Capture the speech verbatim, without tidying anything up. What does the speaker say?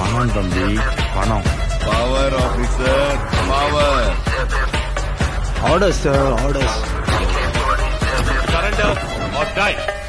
பணம் தம்பி, பணம். Power officer, power. Orders sir, orders. Surrender or die.